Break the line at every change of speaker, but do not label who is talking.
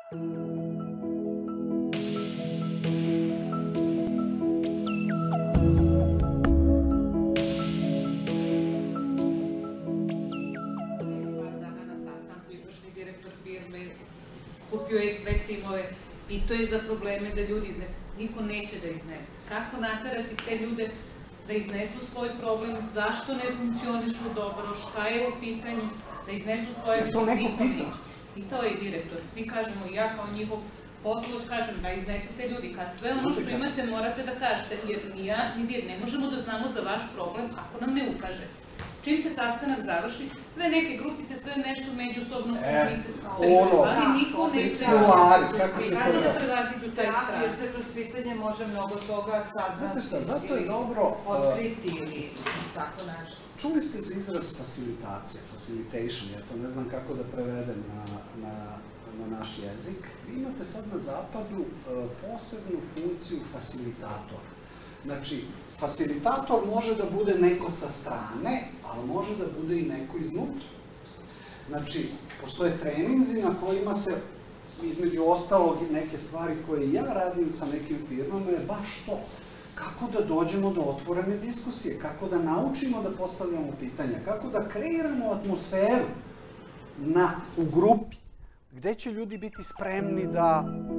Kupio je sve timove, pitao je za probleme da ljudi iznesu. Niko neće da iznese. Kako naterati te ljude da iznesu svoj problem, zašto ne funkcionišu dobro, šta je u pitanju, da iznesu svoje mišljenje, niko neće. Pitao je i direktor, svi kažemo, ja kao njihov poslovac kažem da iznesete ljudi, kad sve ono što imate morate da kažete, jer ni ja, ni dir ne možemo da znamo za vaš problem ako nam ne ukaže. Čim se sastanak završi, sve neke grupice, sve nešto međusobno ali niko ne sve kako da prevaziđu taj strah.
Jer se kroz pitanje može mnogo toga saznati ili otkriti ili tako nešto.
Čuli ste za izraz facilitacija, facilitation, ja to ne znam kako da prevedem na naš jezik. Vi imate sad na zapadu posebnu funkciju facilitatora. Znači, facilitator može da bude neko sa strane, ali može da bude i neko iznutra. Znači, postoje treninzi na kojima se, između ostalog, neke stvari koje ja radim sa nekim firmama je baš to. Kako da dođemo do otvorene diskusije, kako da naučimo da postavljamo pitanja, kako da kreiramo atmosferu u grupi, gde će ljudi biti spremni da